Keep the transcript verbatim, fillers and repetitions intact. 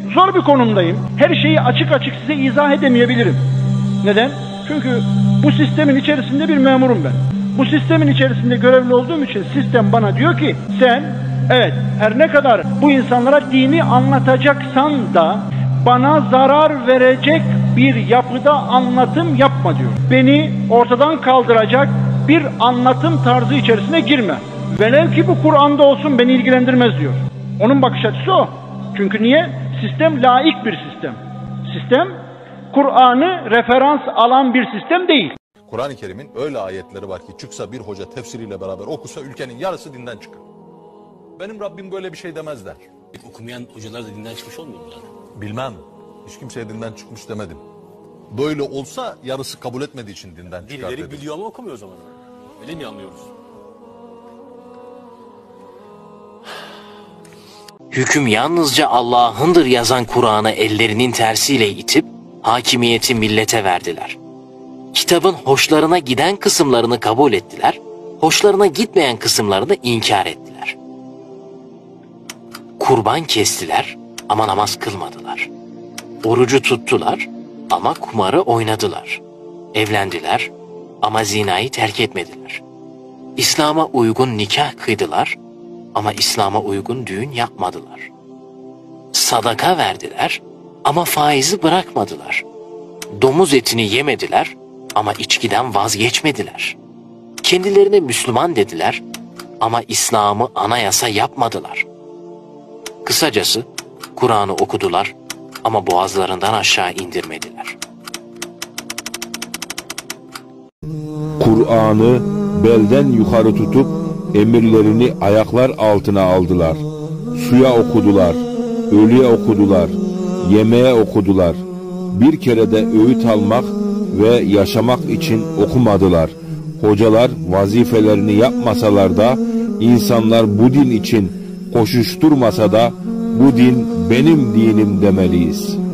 zor bir konumdayım. Her şeyi açık açık size izah edemeyebilirim. Neden? Çünkü bu sistemin içerisinde bir memurum ben. Bu sistemin içerisinde görevli olduğum için sistem bana diyor ki sen evet her ne kadar bu insanlara dini anlatacaksan da bana zarar verecek bir yapıda anlatım yapma diyor. Beni ortadan kaldıracak bir anlatım tarzı içerisine girme. Velev ki bu Kur'an'da olsun beni ilgilendirmez diyor. Onun bakış açısı o. Çünkü niye? Sistem laik bir sistem. Sistem Kur'an'ı referans alan bir sistem değil. Kur'an-ı Kerim'in öyle ayetleri var ki çıksa bir hoca tefsiriyle beraber okusa ülkenin yarısı dinden çıkar. Benim Rabbim böyle bir şey demezler. Okumayan hocalar da dinden çıkmış olmuyor mu yani? Bilmem. Hiç kimseye dinden çıkmış demedim. Böyle olsa yarısı kabul etmediği için dinden çıkar Birileri dedim. biliyor ama okumuyor o zaman. Öyle mi anlıyoruz? Hüküm yalnızca Allah'ındır yazan Kur'an'ı ellerinin tersiyle itip hakimiyeti millete verdiler. Kitabın hoşlarına giden kısımlarını kabul ettiler, hoşlarına gitmeyen kısımlarını inkar ettiler. Kurban kestiler ama namaz kılmadılar. Orucu tuttular ama kumarı oynadılar. Evlendiler ama zinayı terk etmediler. İslam'a uygun nikah kıydılar ama İslam'a uygun düğün yapmadılar. Sadaka verdiler ama faizi bırakmadılar. Domuz etini yemediler ama içkiden vazgeçmediler. Kendilerine Müslüman dediler ama İslam'ı anayasa yapmadılar. Kısacası Kur'an'ı okudular ama boğazlarından aşağı indirmediler. Kur'an'ı belden yukarı tutup emirlerini ayaklar altına aldılar. Suya okudular, ölüye okudular, yemeğe okudular. Bir kere de öğüt almak ve yaşamak için okumadılar. Hocalar vazifelerini yapmasalar da, insanlar bu din için koşuşturmasa da, bu din benim dinim demeliyiz.